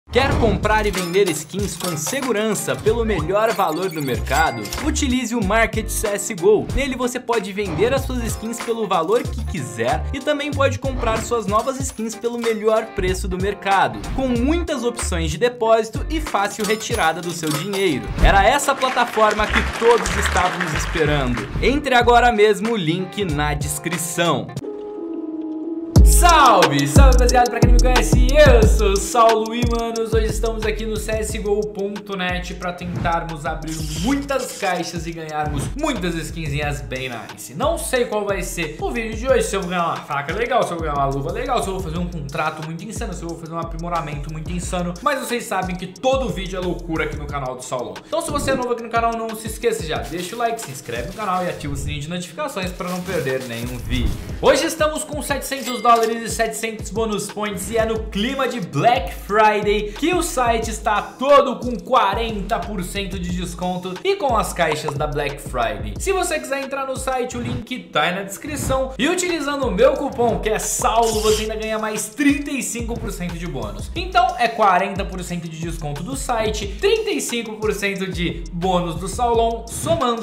Quer comprar e vender skins com segurança pelo melhor valor do mercado? Utilize o Market CSGO. Nele você pode vender as suas skins pelo valor que quiser e também pode comprar suas novas skins pelo melhor preço do mercado, com muitas opções de depósito e fácil retirada do seu dinheiro. Era essa plataforma que todos estávamos esperando. Entre agora mesmo, o link na descrição. Salve, salve rapaziada, pra quem não me conhece, eu sou o Saulo e manos, hoje estamos aqui no CSGO.net pra tentarmos abrir muitas caixas e ganharmos muitas skinzinhas bem nice. Não sei qual vai ser o vídeo de hoje, se eu vou ganhar uma faca legal, se eu vou ganhar uma luva legal, se eu vou fazer um contrato muito insano, se eu vou fazer um aprimoramento muito insano, mas vocês sabem que todo vídeo é loucura aqui no canal do Saulão. Então se você é novo aqui no canal, não se esqueça já, deixa o like, se inscreve no canal e ativa o sininho de notificações pra não perder nenhum vídeo. Hoje estamos com $700 e 700 bonus points e é no clima de Black Friday que o site está todo com 40% de desconto e com as caixas da Black Friday. Se você quiser entrar no site, o link tá aí na descrição e utilizando o meu cupom que é Saulo, você ainda ganha mais 35% de bônus. Então é 40% de desconto do site, 35% de bônus do Saulão, somando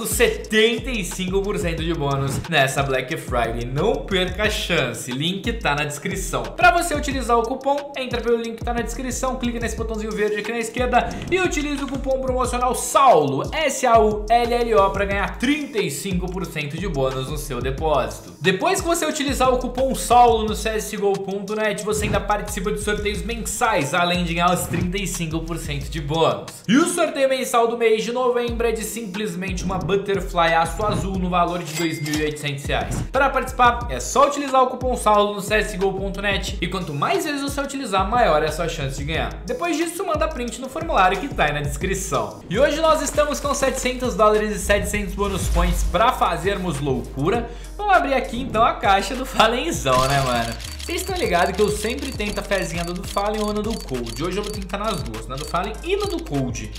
75% de bônus nessa Black Friday. Não perca a chance, link tá na descrição. Para você utilizar o cupom, entra pelo link que tá na descrição, clica nesse botãozinho verde aqui na esquerda e utilize o cupom promocional SAULO, SAULLO, para ganhar 35% de bônus no seu depósito. Depois que você utilizar o cupom SAULO no CSGO.net, você ainda participa de sorteios mensais, além de ganhar os 35% de bônus. E o sorteio mensal do mês de novembro é de simplesmente uma Butterfly Aço Azul no valor de R$2.800. Para participar, é só utilizar o cupom SAULO no CSGO.net e quanto mais vezes você utilizar, maior é a sua chance de ganhar. Depois disso, manda print no formulário que tá aí na descrição. E hoje nós estamos com $700 e 700 bonus points para fazermos loucura. Vamos abrir aqui então a caixa do Fallenzão, né, mano? Vocês estão ligados que eu sempre tento a fezinha do Fallen ou na do Cold. Hoje eu vou tentar nas duas, na do Fallen e na do Cold.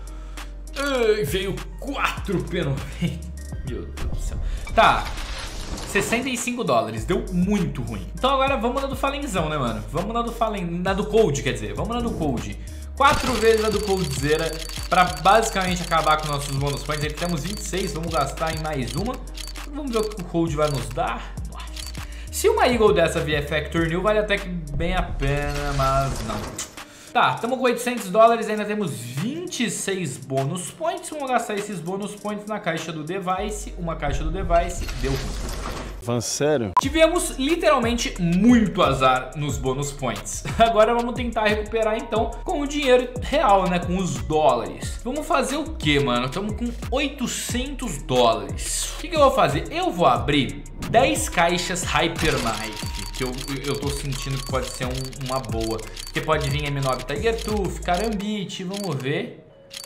Ai, veio 4 P90. Meu Deus do céu. Tá. $65, deu muito ruim. Então agora vamos na do Fallenzão, né, mano? Vamos na do Fallen, na do Cold, quer dizer, vamos na do Cold. 4 vezes na do Coldzera pra basicamente acabar com nossos bônus points. Aí temos 26, vamos gastar em mais uma. Vamos ver o que o Cold vai nos dar. Nossa. Se uma Eagle dessa vier Factor New, vale até que bem a pena, mas não. Tá, estamos com $800, ainda temos 26 bônus points. Vamos gastar esses bônus points na caixa do Device. Uma caixa do Device, deu ruim. Van, sério? Tivemos literalmente muito azar nos bônus points. Agora vamos tentar recuperar então com o dinheiro real, né? Com os dólares. Vamos fazer o que, mano? Estamos com $800. O que eu vou fazer? Eu vou abrir 10 caixas Hyper Knife. Que eu tô sentindo que pode ser uma boa. Porque pode vir M9 Tiger Tooth, Karambit, vamos ver.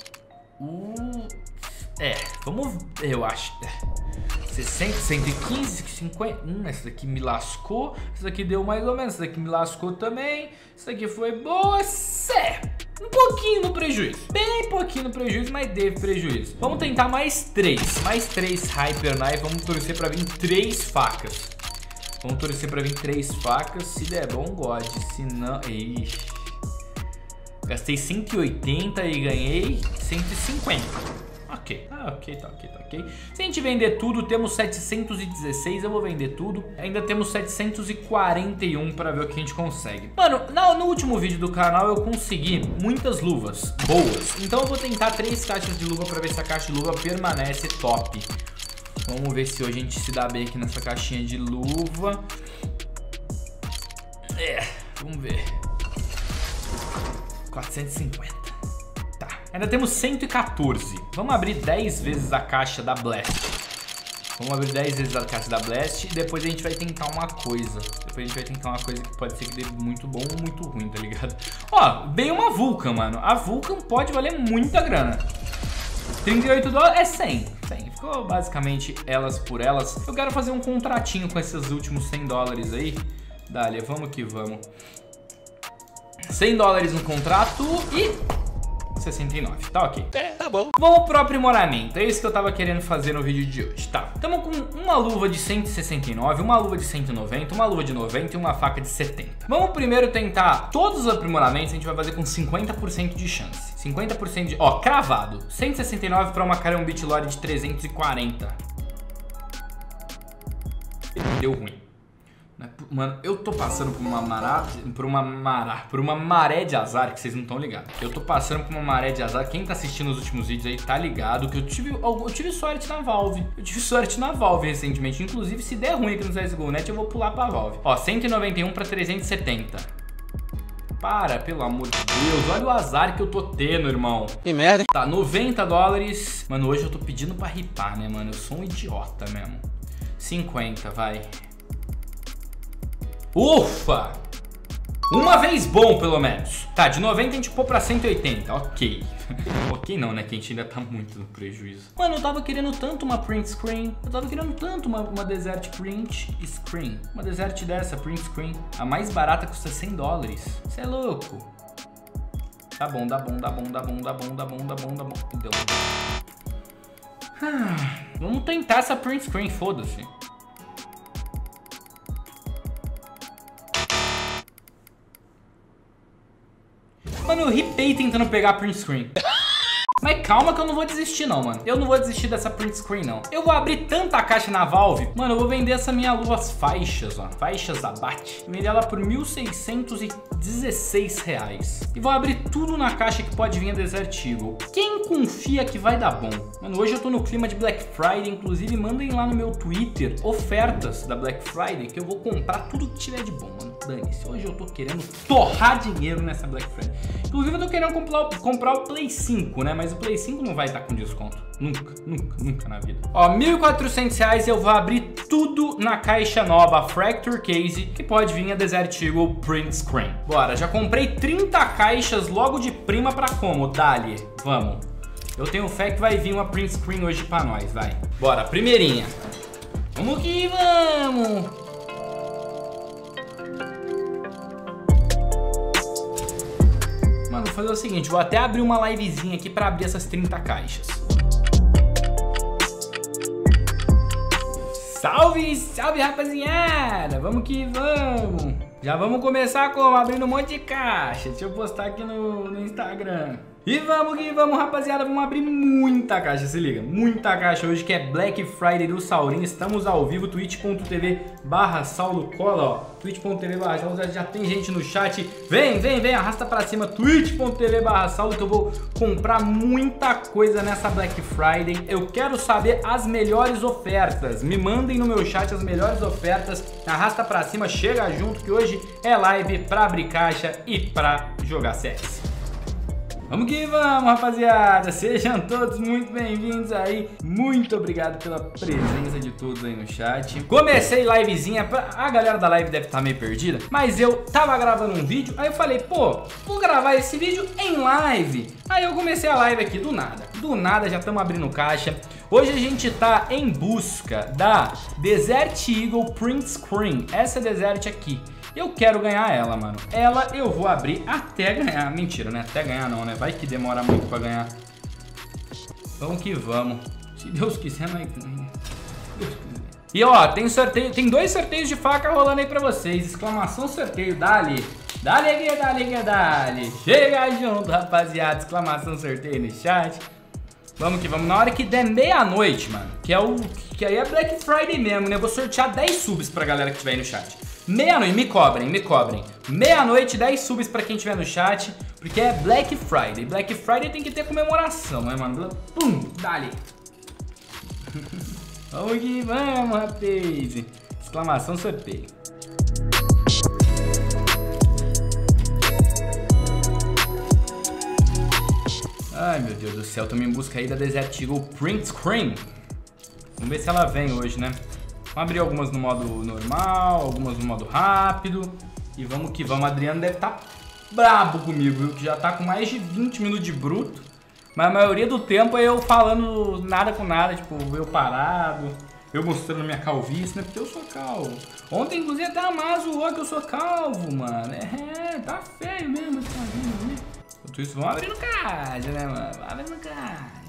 Vamos ver, eu acho. 60, 115, 50. Essa daqui me lascou. Essa daqui deu mais ou menos. Essa daqui me lascou também. Essa daqui foi boa. Um pouquinho no prejuízo. Bem pouquinho no prejuízo, mas teve prejuízo. Vamos tentar mais 3. Mais 3 Hyper Knife. Vamos torcer pra vir 3 facas. Vamos torcer pra vir 3 facas. Se der bom, God. Se não... Ixi. Gastei 180 e ganhei 150. Ok, tá ok. Se a gente vender tudo, temos 716, eu vou vender tudo. Ainda temos 741 para ver o que a gente consegue. Mano, no último vídeo do canal eu consegui muitas luvas boas. Então eu vou tentar 3 caixas de luva para ver se a caixa de luva permanece top. Vamos ver se hoje a gente se dá bem aqui nessa caixinha de luva. Vamos ver. 450. Ainda temos 114. Vamos abrir 10 vezes a caixa da Blast. Vamos abrir 10 vezes a caixa da Blast e depois a gente vai tentar uma coisa. Depois a gente vai tentar uma coisa que pode ser que dê muito bom ou muito ruim, tá ligado? Ó, veio uma Vulcan, mano. A Vulcan pode valer muita grana. $38 é 100. Ficou basicamente elas por elas. Eu quero fazer um contratinho com esses últimos $100 aí. Dale, vamos que vamos. $100 no contrato e... 169, tá ok. Tá bom. Vamos pro aprimoramento, é isso que eu tava querendo fazer no vídeo de hoje, tá? Tamo com uma luva de 169, uma luva de 190, uma luva de 90 e uma faca de 70. Vamos primeiro tentar todos os aprimoramentos, a gente vai fazer com 50% de chance. 50% de... Ó, cravado. 169 pra uma Carrion Beach Lore de 340. Deu ruim. Mano, eu tô passando por uma maré de azar que vocês não estão ligados. Eu tô passando por uma maré de azar. Quem tá assistindo os últimos vídeos aí tá ligado que eu tive sorte na Valve. Eu tive sorte na Valve recentemente. Inclusive, se der ruim aqui no CSGO Net, eu vou pular pra Valve. Ó, 191 pra 370. Para, pelo amor de Deus. Olha o azar que eu tô tendo, irmão. Que merda, hein? Tá, 90 dólares. Mano, hoje eu tô pedindo pra ripar, né, mano? Eu sou um idiota mesmo. 50, vai. Ufa! Uma vez bom, pelo menos. Tá, de 90 a gente pôr pra 180, ok. Ok não, né, que a gente ainda tá muito no prejuízo. Mano, eu tava querendo tanto uma print screen. Eu tava querendo tanto uma desert print screen. Uma desert dessa, print screen. A mais barata custa 100 dólares. Você é louco. Tá bom, dá bom. Deu. Vamos tentar essa print screen, foda-se. Mano, eu ripei tentando pegar a print screen. Mas calma que eu não vou desistir não, mano. Eu não vou desistir dessa print screen, não. Eu vou abrir tanta caixa na Valve. Mano, eu vou vender essa minha luva, as faixas, ó. Faixas Abate. Vender ela por 1.616 reais. E vou abrir tudo na caixa que pode vir a Desert Eagle. Quem confia que vai dar bom? Mano, hoje eu tô no clima de Black Friday. Inclusive, mandem lá no meu Twitter ofertas da Black Friday que eu vou comprar tudo que tiver de bom, mano. Dane-se. Hoje eu tô querendo torrar dinheiro nessa Black Friday. Inclusive, eu tô querendo comprar o Play 5, né? Mas o Play 5 não vai estar com desconto. Nunca na vida. Ó, 1.400 reais eu vou abrir tudo na caixa nova Fracture Case, que pode vir a Desert Eagle Print Screen. Bora, já comprei 30 caixas logo de prima pra como? Dali, vamos. Eu tenho fé que vai vir uma print screen hoje pra nós, vai. Bora, primeirinha. Vamos que vamos. Mano, vou fazer o seguinte, vou até abrir uma livezinha aqui pra abrir essas 30 caixas. Salve, salve rapaziada, vamos que vamos. Já vamos começar como? Abrindo um monte de caixa. Deixa eu postar aqui no Instagram. E vamos que vamos, rapaziada, vamos abrir muita caixa, se liga. Muita caixa hoje que é Black Friday do Saulinho. Estamos ao vivo, twitch.tv/SauloCola, ó. twitch.tv/Saulo, já tem gente no chat. Vem, arrasta pra cima, twitch.tv/Saulo, que eu vou comprar muita coisa nessa Black Friday. Eu quero saber as melhores ofertas. Me mandem no meu chat as melhores ofertas. Arrasta pra cima, chega junto, que hoje é live pra abrir caixa e pra jogar CS. Vamos que vamos, rapaziada. Sejam todos muito bem-vindos aí. Muito obrigado pela presença de todos aí no chat. Comecei livezinha, a galera da live deve estar meio perdida, mas eu tava gravando um vídeo, aí eu falei, pô, vou gravar esse vídeo em live. Aí eu comecei a live aqui do nada já estamos abrindo caixa. Hoje a gente tá em busca da Desert Eagle Print Screen, essa Desert aqui. Eu quero ganhar ela, mano. Ela eu vou abrir até ganhar. Mentira, né? Até ganhar não, né? Vai que demora muito pra ganhar. Vamos que vamos. Se Deus quiser, nós ganha. E ó, tem sorteio, tem 2 sorteios de faca rolando aí pra vocês. Exclamação sorteio, dali. Dali. Chega junto, rapaziada. Exclamação sorteio no chat. Vamos que vamos. Na hora que der meia-noite, mano, que aí é Black Friday mesmo, né? Eu vou sortear 10 subs pra galera que tiver aí no chat. Meia-noite, me cobrem. Meia-noite, 10 subs pra quem tiver no chat, porque é Black Friday. Black Friday tem que ter comemoração, né, mano? Pum, dali. Vamos que vamos, rapaz. Exclamação sorteio. Ai, meu Deus do céu, estamos em busca aí da Desert Eagle Print Screen. Vamos ver se ela vem hoje, né? Vamos abrir algumas no modo normal, algumas no modo rápido. E vamos que vamos. Adriano deve estar brabo comigo, viu? Que já tá com mais de 20 minutos de bruto. Mas a maioria do tempo é eu falando nada com nada, tipo, eu parado, eu mostrando minha calvície, né? Porque eu sou calvo. Ontem, inclusive, até a Má zoou que eu sou calvo, mano. É, tá feio mesmo esse cabelo, né? Enquanto isso, vamos abrindo caixa, né, mano? Vamos abrindo caixa.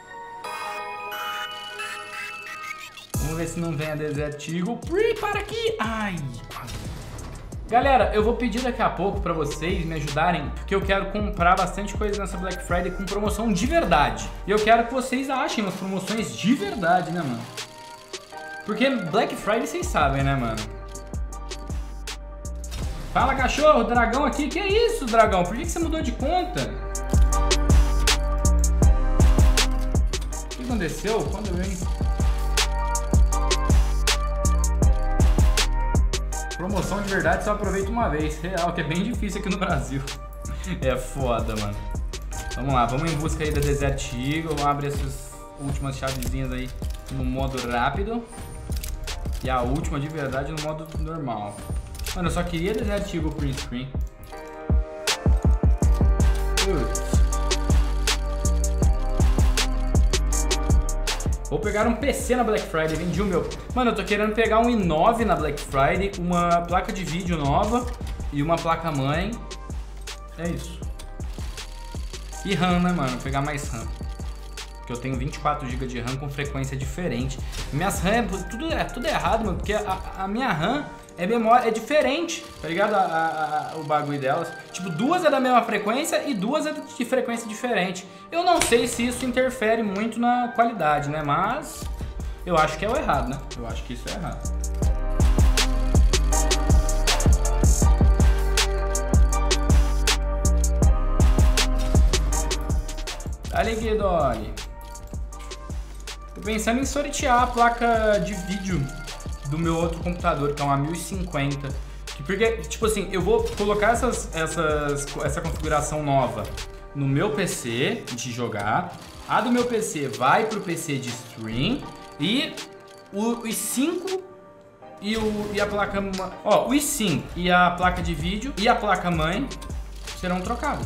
Vamos ver se não vem a Desert Eagle. Para aqui! Ai, quase. Galera, eu vou pedir daqui a pouco pra vocês me ajudarem, porque eu quero comprar bastante coisa nessa Black Friday com promoção de verdade. E eu quero que vocês achem umas promoções de verdade, né, mano? Porque Black Friday vocês sabem, né, mano? Fala, cachorro, dragão aqui. Que é isso, dragão? Por que você mudou de conta? O que aconteceu? Quando eu venho? Promoção de verdade só aproveita uma vez. Real, que é bem difícil aqui no Brasil. É foda, mano. Vamos lá, vamos em busca aí da Desert Eagle. Vamos abrir essas últimas chavezinhas aí no modo rápido. E a última de verdade no modo normal. Mano, eu só queria Desert Eagle print screen. Vou pegar um PC na Black Friday, vendi o meu. Mano, eu tô querendo pegar um i9 na Black Friday, uma placa de vídeo nova e uma placa-mãe. É isso. E RAM, né, mano? Vou pegar mais RAM. Porque eu tenho 24 GB de RAM com frequência diferente. Minhas RAM, tudo errado, mano, porque a minha RAM é memória, é diferente, tá ligado? O bagulho delas. Tipo, duas é da mesma frequência e duas é de frequência diferente. Eu não sei se isso interfere muito na qualidade, né? Mas eu acho que é o errado, né? Eu acho que isso é errado. Olha aqui, Dolly. Tô pensando em sortear a placa de vídeo do meu outro computador, que é uma 1050. Porque, tipo assim, eu vou colocar essa configuração nova no meu PC de jogar. A do meu PC vai pro PC de stream. E o i5 e a placa... Ó, o i5 e a placa de vídeo e a placa-mãe serão trocados.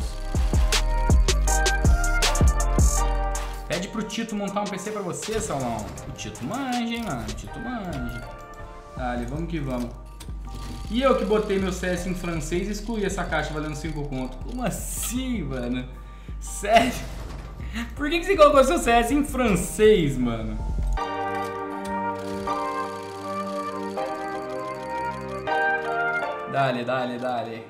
Pede pro Tito montar um PC pra você, Salão. O Tito manja, hein, mano? O Tito manja. Dale, vamos que vamos. E eu que botei meu CS em francês e excluí essa caixa valendo 5 conto. Como assim, mano? Sério? Por que você colocou seu CS em francês, mano? Dale, dale, dale.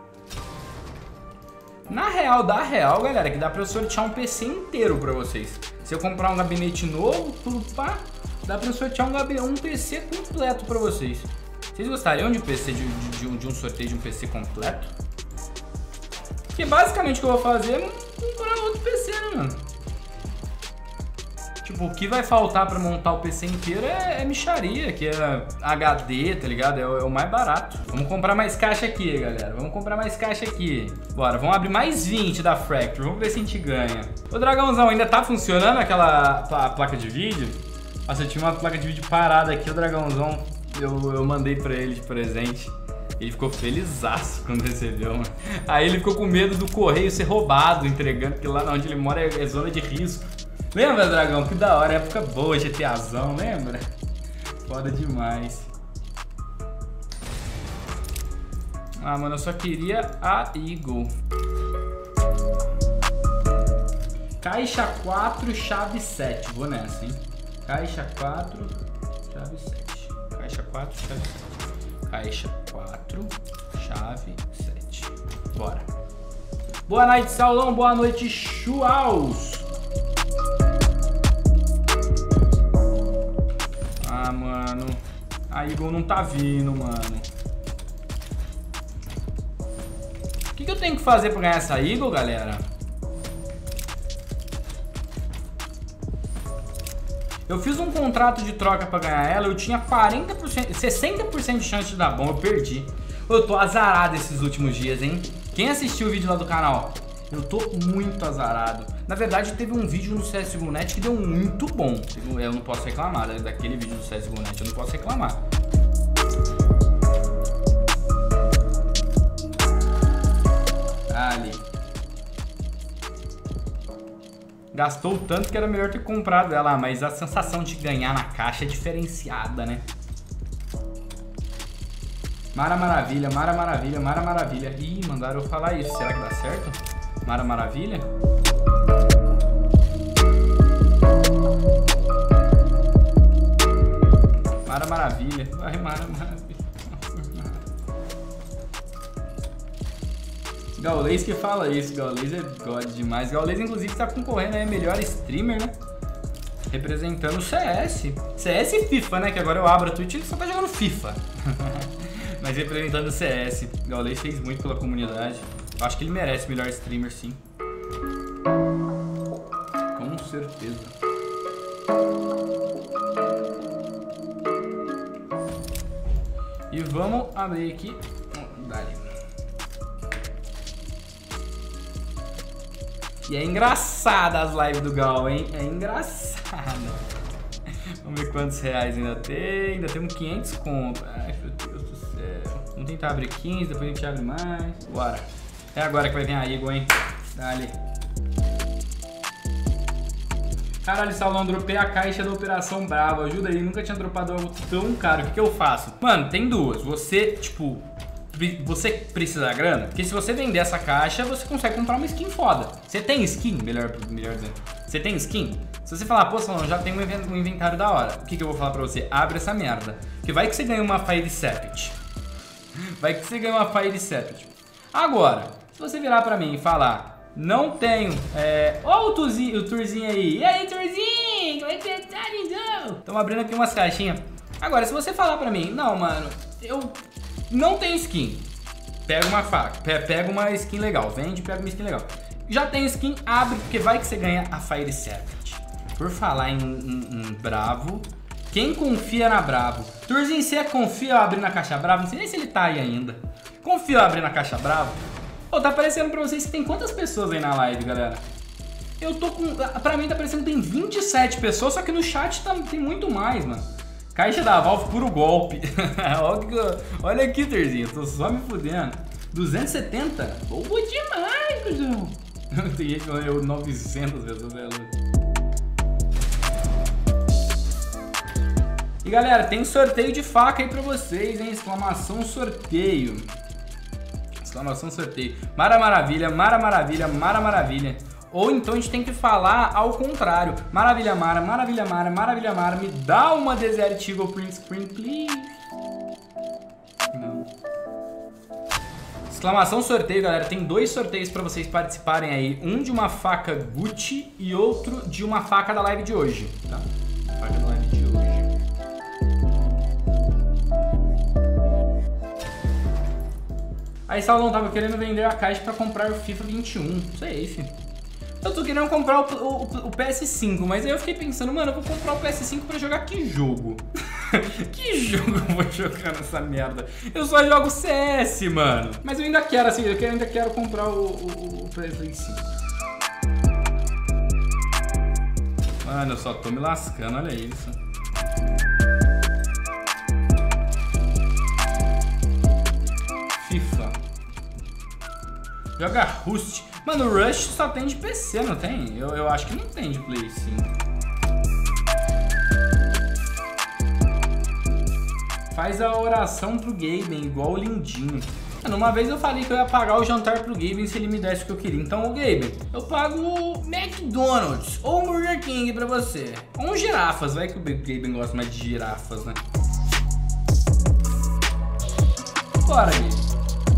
Na real, galera, que dá pra eu sortear um PC inteiro pra vocês. Se eu comprar um gabinete novo, tudo pá, dá pra eu sortear um PC completo pra vocês. Vocês gostariam de PC, de um sorteio de um PC completo? Porque basicamente o que eu vou fazer é comprar outro PC, né, mano? Tipo, o que vai faltar pra montar o PC inteiro é mixaria, que é HD, tá ligado? É o mais barato. Vamos comprar mais caixa aqui, galera. Vamos comprar mais caixa aqui. Bora, vamos abrir mais 20 da Fracture. Vamos ver se a gente ganha. Ô, Dragãozão, ainda tá funcionando aquela placa de vídeo? Nossa, eu tinha uma placa de vídeo parada aqui, o Dragãozão. Eu mandei pra ele de presente. Ele ficou felizaço quando recebeu, mano. Aí ele ficou com medo do correio ser roubado, entregando, porque lá onde ele mora é zona de risco. Lembra, Dragão? Que da hora, época boa, GTAzão, lembra? Foda demais. Ah, mano, eu só queria a Eagle. Caixa 4, chave 7. Vou nessa, hein? Caixa 4, chave 7. Caixa 4, chave 7. Caixa 4, chave 7. Bora. Boa noite, Saulão. Boa noite, Chuaus. Ah, mano. A Eagle não tá vindo, mano. O que eu tenho que fazer pra ganhar essa Eagle, galera? Eu fiz um contrato de troca pra ganhar ela, eu tinha 40%, 60% de chance de dar bom, eu perdi. Eu tô azarado esses últimos dias, hein? Quem assistiu o vídeo lá do canal? Eu tô muito azarado. Na verdade, teve um vídeo no CSGO.net que deu muito bom. Eu não posso reclamar, daquele vídeo do CSGO.net, eu não posso reclamar. Ali. Gastou o tanto que era melhor ter comprado ela, mas a sensação de ganhar na caixa é diferenciada, né? Mara Maravilha, Mara Maravilha, Mara Maravilha. Ih, mandaram eu falar isso. Será que dá certo? Mara Maravilha. Mara Maravilha. Vai, Mara Maravilha. Gaules que fala isso. Gaules é god demais. Gaules, inclusive, tá concorrendo aí melhor streamer, né? Representando o CS. CS e FIFA, né? Que agora eu abro a Twitch e ele só tá jogando FIFA. Mas representando o CS. Gaules fez muito pela comunidade. Eu acho que ele merece melhor streamer, sim. Com certeza. E vamos abrir aqui. Dale. E é engraçada as lives do Gal, hein? É engraçada. Vamos ver quantos reais ainda tem. Ainda temos 500 conto. Ai, meu Deus do céu. Vamos tentar abrir 15, depois a gente abre mais. Bora. É agora que vai vir a Igor, hein? Dale. Caralho, Saulão, dropei a caixa da Operação Brava. Ajuda aí, nunca tinha dropado algo tão caro. O que eu faço? Mano, tem duas. Você, tipo... Você precisa da grana? Porque se você vender essa caixa, você consegue comprar uma skin foda. Você tem skin? Melhor dizendo. Você tem skin? Se você falar, pô, Salão, já tem um inventário da hora. O que eu vou falar pra você? Abre essa merda. Porque vai que você ganha uma Fire Serpent. Vai que você ganha uma Fire Serpent. Agora, se você virar pra mim e falar, não tenho... Ó o Turzinho aí. E aí, Turzinho? Como é que você tá, lindão? Estamos abrindo aqui umas caixinhas. Agora, se você falar pra mim, não, mano, eu... não tem skin, pega uma faca, pega uma skin legal, vende, pega uma skin legal. Já tem skin, abre, porque vai que você ganha a Fire Serpent. Por falar em Bravo, quem confia na Bravo? Turzinho, você confia eu abrir na caixa Bravo? Não sei nem se ele tá aí ainda. Confia eu abrir na caixa Bravo? Pô, tá aparecendo pra vocês que tem quantas pessoas aí na live, galera? Eu tô com... Pra mim tá aparecendo que tem 27 pessoas, só que no chat tem muito mais, mano. Caixa da Valve, puro golpe. Olha aqui, Terzinho, tô só me fudendo. 270? Boa demais, cuzão. Tem gente que ganhou 900 pessoas, velho. E galera, tem sorteio de faca aí pra vocês, hein? Exclamação sorteio. Exclamação sorteio. Mara Maravilha, Mara Maravilha, Mara Maravilha. Ou então a gente tem que falar ao contrário. Maravilha Mara, Maravilha Mara, Maravilha Mara, me dá uma Desert Eagle print screen, please. Não. Exclamação sorteio, galera. Tem dois sorteios pra vocês participarem aí. Um de uma faca Gucci e outro de uma faca da live de hoje, tá? Faca da live de hoje. Aí, Saulão, tava querendo vender a caixa pra comprar o FIFA 21. Isso aí, filho. Eu tô querendo comprar o PS5, mas aí eu fiquei pensando, mano, eu vou comprar o PS5 pra jogar que jogo? Que jogo eu vou jogar nessa merda? Eu só jogo CS, mano. Mas eu ainda quero, assim, eu ainda quero comprar o PS5. Mano, eu só tô me lascando, olha isso. FIFA. Joga Rust. Mano, o Rush só tem de PC, não tem? Eu acho que não tem de Play 5. Faz a oração pro Gaben, igual o Lindinho. Mano, uma vez eu falei que eu ia pagar o jantar pro Gaben se ele me desse o que eu queria. Então, o Gaben, eu pago o McDonald's ou o Burger King pra você. Ou um girafas, vai que o Gaben gosta mais de girafas, né? Bora, Gaben.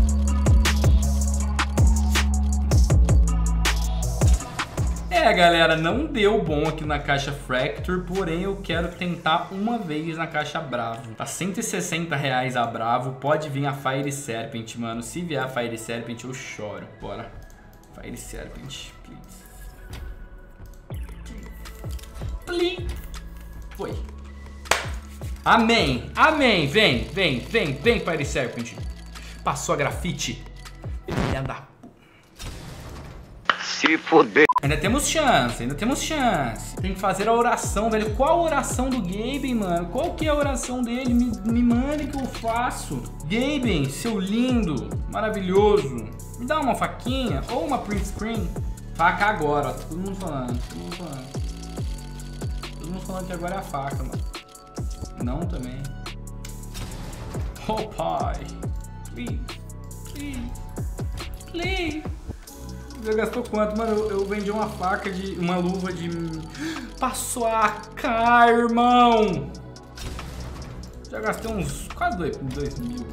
É, galera, não deu bom aqui na caixa Fracture, porém eu quero tentar uma vez na caixa Bravo. Tá R$160 a Bravo, pode vir a Fire Serpent, mano. Se vier a Fire Serpent, eu choro. Bora. Fire Serpent, please. Please. Foi. Amém, amém. Vem, Fire Serpent. Passou a grafite. Filha da... Se fuder. Ainda temos chance, ainda temos chance. Tem que fazer a oração, velho. Qual a oração do Gaben, mano? Qual que é a oração dele? Me manda que eu faço. Gaben, seu lindo, maravilhoso. Me dá uma faquinha ou uma print screen. Faca agora, ó. Todo mundo falando, todo mundo falando. Todo mundo falando que agora é a faca, mano. Não também. Oh, pai. Please, please, please. Já gastou quanto? Mano, eu vendi uma faca de... uma luva de... Passou a AK, irmão! Já gastei uns... quase 2 mil.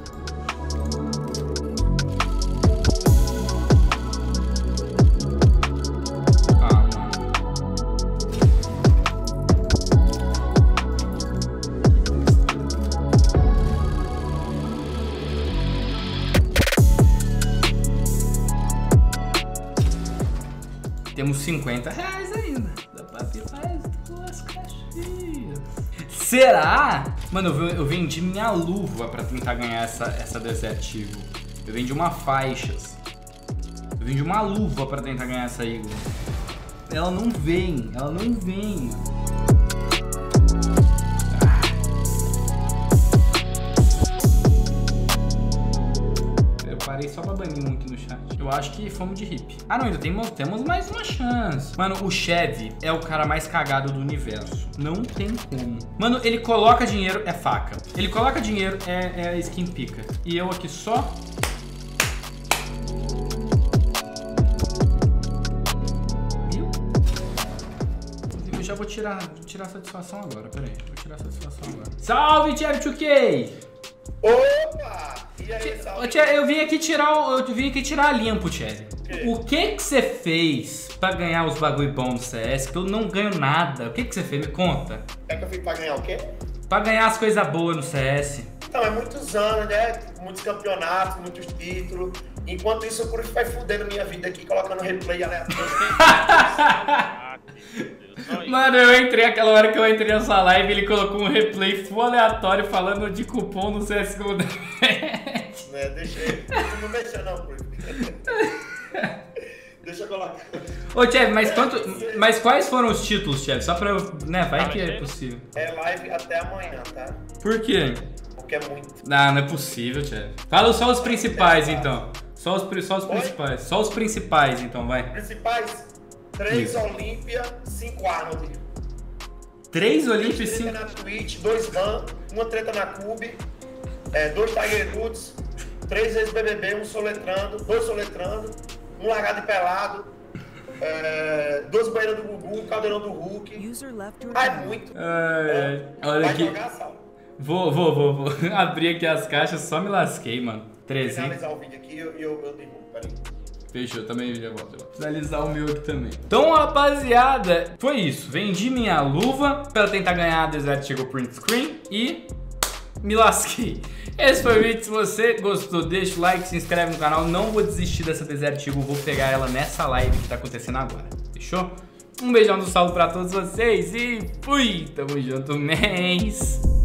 Temos 50 reais ainda. Dá pra vir mais 2 caixinhas. Será? Mano, eu vendi minha luva pra tentar ganhar essa Desert Eagle. Eu vendi uma faixas. Eu vendi uma luva pra tentar ganhar essa Eagle. Ela não vem, mano. Parei só pra banir um aqui no chat. Eu acho que fomos de hippie. Ah, não, ainda temos mais uma chance. Mano, o Chevy é o cara mais cagado do universo. Não tem como. Mano, ele coloca dinheiro, é faca. Ele coloca dinheiro, é skin pica. E eu aqui só... Viu? Eu já vou tirar a satisfação agora. Pera aí, vou tirar a satisfação agora. Salve, Chevy 2K! Opa! E aí, salve? Eu vim aqui tirar limpo, Chevy. O que você fez pra ganhar os bagulho bom no CS? Que eu não ganho nada. O que você fez? Me conta. É que eu fiz pra ganhar o quê? Pra ganhar as coisas boas no CS. Então, é muitos anos, né? Muitos campeonatos, muitos títulos. Enquanto isso, o Cruz vai fudendo minha vida aqui, colocando replay aleatório. Mano, aquela hora que eu entrei nessa live, ele colocou um replay full aleatório falando de cupom no CSGO. Né, deixa ele. Não mexa não, Cruz. Deixa eu colocar. Ô, Chevy, mas quais foram os títulos, Chevy? Só pra eu... né, vai que é possível. É live até amanhã, tá? Por quê? Porque é muito. Não é possível, Chevy. Fala só os principais, então. Só os principais. Só os principais, então, vai. Principais? 3 Olímpia, 5 Arnold. 3 Olímpia e 5... 3 treta na Twitch, 2 Van, 1 treta na Cube, 2 Tiger Woods, 3 vezes BBB, 1 soletrando, 2 soletrando, 1 largado e pelado, 2 banheiros do Gugu, 1 caldeirão do Hulk. Ah, é muito. Olha vai aqui. jogar, Sal? Vou abrir aqui as caixas, só me lasquei, mano. 13. Vou finalizar o vídeo aqui e eu derrubo, peraí. Fechou, também já volto. Vou finalizar o meu aqui também. Então, rapaziada, foi isso. Vendi minha luva pra tentar ganhar a Desert Eagle Print Screen e me lasquei. Esse foi o vídeo. Se você gostou, deixa o like, se inscreve no canal. Não vou desistir dessa Desert Eagle, vou pegar ela nessa live que tá acontecendo agora. Fechou? Um beijão do salve pra todos vocês e fui! Tamo junto, mês!